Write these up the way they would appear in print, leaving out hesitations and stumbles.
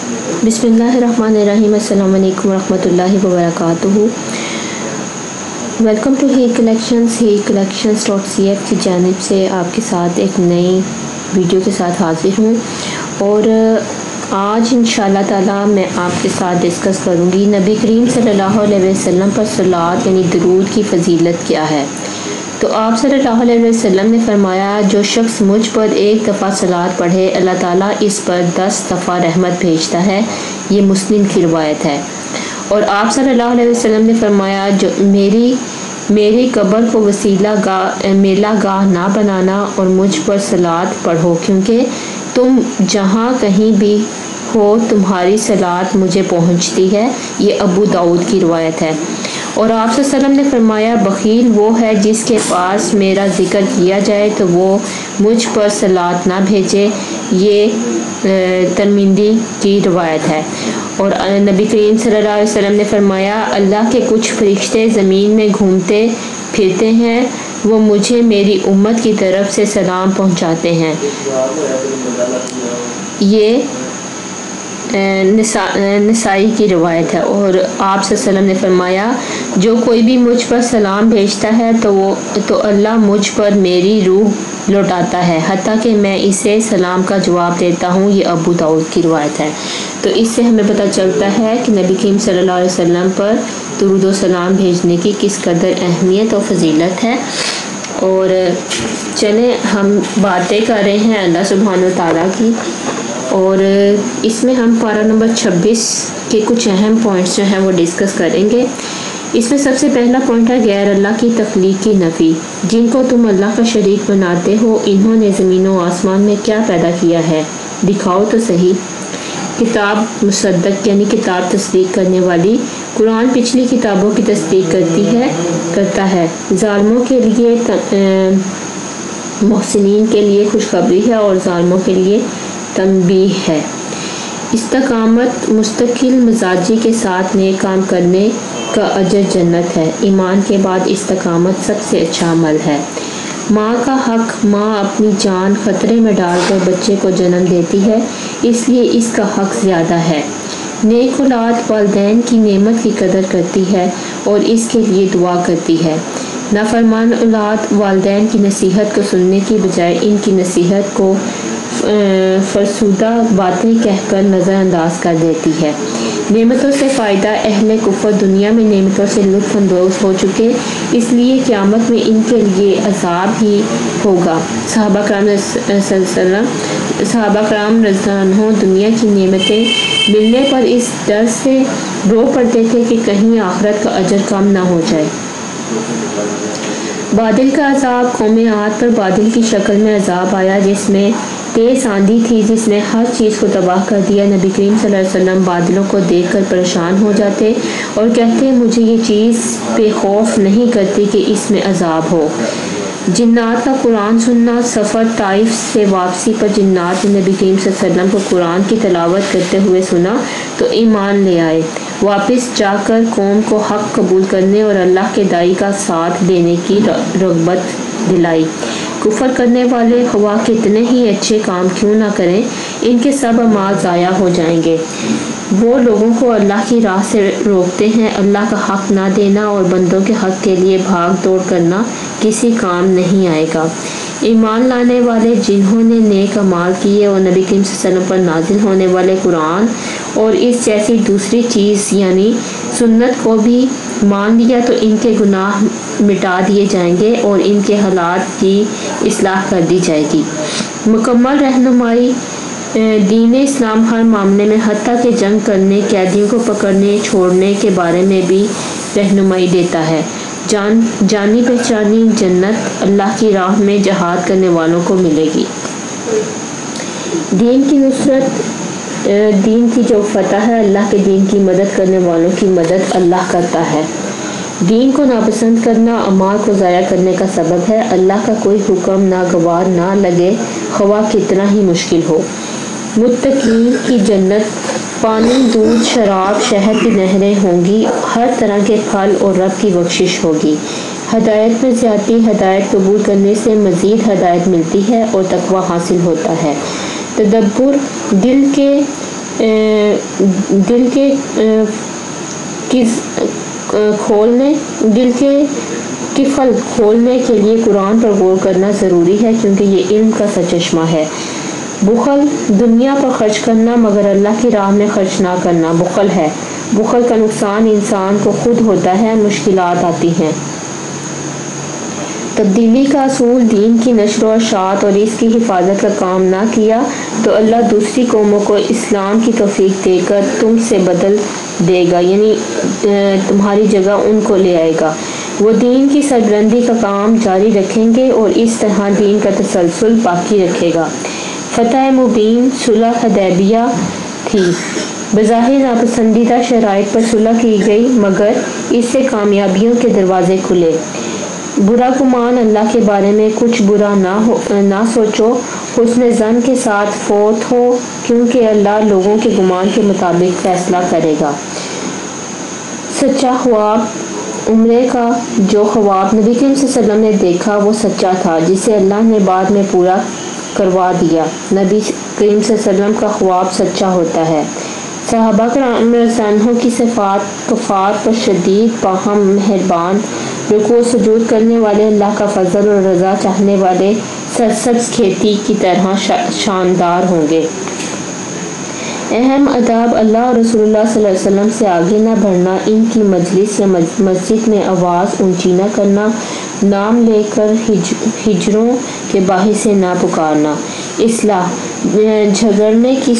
बिस्मिल्लाहिर्रहमानिर्रहीम। अस्सलाम वालेकुम रहमतुल्लाहि व बरकातुहू। वेलकम टू हीर कलेक्शंस.cf की जानिब से आपके साथ एक नई वीडियो के साथ हाजिर हूँ और आज इंशाअल्लाह ताला मैं आपके साथ डिस्कस करूँगी नबी करीम सल्लल्लाहु अलैहि वसल्लम पर सलात यानी दरूद की फ़जीलत क्या है। तो आप सल्लल्लाहु अलैहि वसल्लम ने फरमाया, जो शख्स मुझ पर एक दफ़ा सलात पढ़े अल्लाह ताला इस पर 10 दफ़ा रहमत भेजता है। ये मुस्लिम की रिवायत है। और आप सल्लल्लाहु अलैहि वसल्लम ने फरमाया, जो मेरी कब्र को वसीला गाह मेला गाह ना बनाना और मुझ पर सलात पढ़ो, क्योंकि तुम जहाँ कहीं भी हो तुम्हारी सलात मुझे पहुँचती है। ये अबू दाऊद की रिवायत है। और आप सल्लल्लाहु अलैहि वसल्लम ने फरमाया, बखील वो है जिसके पास मेरा ज़िक्र किया जाए तो वो मुझ पर सलात ना भेजे। ये तिरमिज़ी की रिवायत है। और नबी करीम सल्लल्लाहु अलैहि वसल्लम ने फरमाया, अल्लाह के कुछ फरिश्ते ज़मीन में घूमते फिरते हैं, वो मुझे मेरी उम्मत की तरफ से सलाम पहुंचाते हैं। ये नसाई की रिवायत है। और आप सल्लल्लाहु अलैहि वसल्लम ने फरमाया, जो कोई भी मुझ पर सलाम भेजता है तो अल्लाह मुझ पर मेरी रूह लौटाता है, हत्ता कि मैं इसे सलाम का जवाब देता हूँ। ये अबू दाऊद की रिवायत है। तो इससे हमें पता चलता है कि नबी करीम सल्लल्लाहु अलैहि वसल्लम पर दुरूद व सलाम भेजने की किस कदर अहमियत और फजीलत है। और चलें हम बातें कर रहे हैं अल्लाह सुब्हान व तआला की, और इसमें हम पारा नंबर 26 के कुछ अहम पॉइंट्स जो हैं वो डिस्कस करेंगे। इसमें सबसे पहला पॉइंट है गैर अल्लाह की तख्लीक की नफ़ी। जिनको तुम अल्लाह का शरीक बनाते हो, इन्होंने ज़मीन व आसमान में क्या पैदा किया है, दिखाओ तो सही। किताब मुसद्दक यानी किताब तस्दीक करने वाली, कुरान पिछली किताबों की तस्दीक करता है। ज़ालिमों के लिए मोहसिनीन के लिए खुशखबरी है और ज़ालिमों के लिए तंबीह है। इस्तकामत मुस्तकिल मिजाजी के साथ नेक काम करने का अजर जन्नत है। ईमान के बाद इस्तकामत सबसे अच्छा अमल है। माँ का हक, माँ अपनी जान खतरे में डालकर बच्चे को जन्म देती है, इसलिए इसका हक ज़्यादा है। नेक औलाद वालिदैन की नेमत की कदर करती है और इसके लिए दुआ करती है। नाफरमान औलाद वालिदैन की नसीहत को सुनने की बजाय इनकी नसीहत को फरसुदा बातें कहकर नज़रअंदाज कर देती है। नेमतों से फ़ायदा अहले कुफर दुनिया में नेमतों से लुत्फ़ अंदोज़ हो चुके, इसलिए क़यामत में इनके लिए अज़ाब ही होगा। सहाबा कराम रज़ियल्लाहु दुनिया की नेमतें मिलने पर इस डर से रो पड़ते थे कि कहीं आखिरत का अजर कम ना हो जाए। बादल का अज़ाब, कौम आद पर बादल की शक्ल में अज़ाब आया जिसमें तेज़ आंधी थी, जिसने हर चीज़ को तबाह कर दिया। नबी करीम सल्लल्लाहु अलैहि वसल्लम बादलों को देखकर परेशान हो जाते और कहते, मुझे ये चीज़ पे खौफ नहीं करती कि इसमें अज़ाब हो। जिन्नात का कुरान सुनना, सफ़र ताइफ से वापसी पर जिन्नात ने नबी करीम सल्लल्लाहु अलैहि वसल्लम को कुरान की तिलावत करते हुए सुना तो ईमान ले आए। वापस जाकर कौम को हक़ कबूल करने और अल्लाह के दाई का साथ देने की रग़बत दिलाई। कुफर करने वाले ख्वाह कितने ही अच्छे काम क्यों ना करें, इनके सब अमाल ज़ाया हो जाएंगे। वो लोगों को अल्लाह की राह से रोकते हैं। अल्लाह का हक़ ना देना और बंदों के हक़ के लिए भाग दौड़ करना किसी काम नहीं आएगा। ईमान लाने वाले जिन्होंने नेक अमाल किए और नबी करीम सल्लल्लाहु अलैहि वसल्लम पर नाजिल होने वाले कुरान और इस जैसी दूसरी चीज़ यानी सुन्नत को भी मान लिया तो इनके गुनाह मिटा दिए जाएंगे और इनके हालात की इस्लाह कर दी जाएगी। मुकम्मल रहनुमाई दीन इस्लाम हर मामले में, हत्ता के जंग करने, कैदियों को पकड़ने छोड़ने के बारे में भी रहनुमाई देता है। जानी पहचानी जन्नत अल्लाह की राह में जहाद करने वालों को मिलेगी। दीन की नुसरत, दीन की जो फतह है, अल्लाह के दीन की मदद करने वालों की मदद अल्लाह करता है। दीन को नापसंद करना अमाल को ज़ाया करने का सबब है। अल्लाह का कोई हुक्म नागवार ना लगे, ख्वाह कितना ही मुश्किल हो। मुत्तकीन की जन्नत, पानी, दूध, शराब, शहद की नहरें होंगी, हर तरह के फल और रब की बख्शिश होगी। हदायत में ज़्यादती, हदायत कबूल करने से मज़ीद हदायत मिलती है और तकवा हासिल होता है। तदब्बुर, दिल के دل کے قفل کھولنے کے لیے قرآن پر غور کرنا ضروری ہے، کیونکہ یہ علم کا سرچشمہ ہے۔ بخل دنیا پر خرچ کرنا مگر اللہ کی راہ میں خرچ نہ کرنا بخل ہے۔ بخل کا نقصان انسان کو خود ہوتا ہے، مشکلات آتی ہیں۔ تبدیلی کا اصول دین کی نشر و اشاعت اور اس کی حفاظت کا کام نہ کیا تو اللہ دوسری قوموں کو اسلام کی توفیق دے کر تم سے بدل دے گا، یعنی تمہاری جگہ ان کو لے آئے گا۔ وہ دین کی سربلندی کا کام جاری رکھیں گے اور اس طرح دین کا تسلسل باقی رکھے گا۔ فتح مبین صلح حدیبیہ تھی۔ بظاہر ناپسندیدہ شرائط پر صلح کی گئی، مگر اس سے کامیابیوں کے دروازے کھلے۔ برا گمان اللہ کے بارے میں کچھ برا نہ سوچو، حسن ظن کے ساتھ فوت ہو، کیونکہ اللہ لوگوں کے گمان کے مطابق فیصلہ کرے گا۔ سچا خواب عمرے کا جو خواب نبی کریم صلی اللہ علیہ وسلم نے دیکھا وہ سچا تھا، جسے اللہ نے بعد میں پورا کروا دیا۔ نبی کریم صلی اللہ علیہ وسلم کا خواب سچا ہوتا ہے۔ صحابہ کرام رضی اللہ عنہم کی صفات کفار پر شدید، باہم مہربان، رکوع سجود کرنے والے، اللہ کا فضل اور رضا چاہنے والے، سرسبز کھیتی کی طرح شاندار ہوں گے۔ اہم آداب اللہ اور رسول اللہ صلی اللہ علیہ وسلم سے آگے نہ بڑھنا، ان کی مجلس یا مسجد میں آواز اونچی نہ کرنا، نام لے کر ہجروں کے باعث سے نہ پکارنا۔ اصلاح جھگڑے کی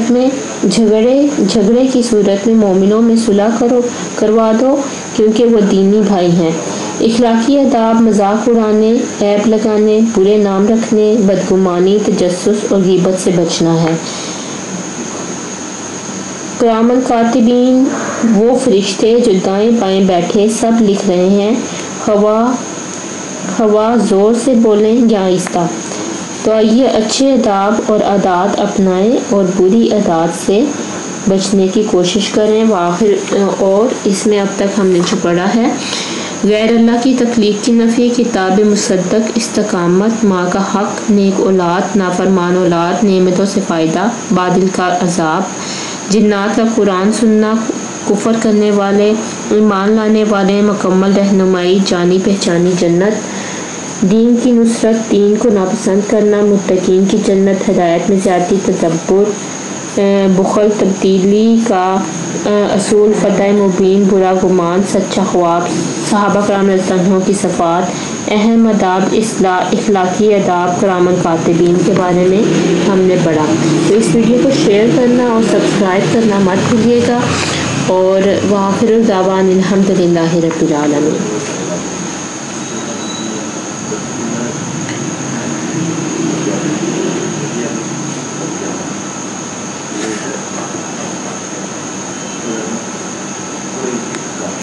صورت میں مومنوں میں صلح کروا دو، کیونکہ وہ دینی بھائی ہیں۔ اخلاقی آداب مذاق اڑانے، عیب لگانے، برے نام رکھنے، بدگمانی، تجسس اور غیبت سے بچنا ہے۔ کرام الکاتبین وہ فرشتے جو دائیں بائیں بیٹھے سب لکھ رہے ہیں، خواہ زور سے بولیں یا آہستہ۔ تو آئیے اچھے آداب اور عادات اپنائیں اور بری عادات سے بچنے کی کوشش کریں۔ اور اس میں اب تک ہم نے جو پڑھا ہے، غیر اللہ کی تخلیق کی نفی، کتاب مصدق، استقامت، ماں کا حق، نیک اولاد، نافرمان اولاد، نعمتوں سے فائدہ، بادل کا عذاب، جنات کا قرآن سننا، کفر کرنے والے، ایمان لانے والے، مکمل رہنمائی، جانی پہچانی جنت، دین کی نصرت، دین کو ناپسند کرنا، متقین کی جنت، ہدایت میں زیادتی، تدبر، بخل، تبدیلی کا اصول، فتح مبین، برا گمان، سچا خواب، صحابہ کرام رضی اللہ عنہم کی صفات، اہم آداب، اخلاقی آداب، کرام الکاتبین کے بارے میں ہم نے پڑھا۔ تو اس ویڈیو کو شیئر کرنا اور سبسکرائب کرنا مت بھولیے گا، اور وآخر دعوانا الحمدللہ رب العالمین۔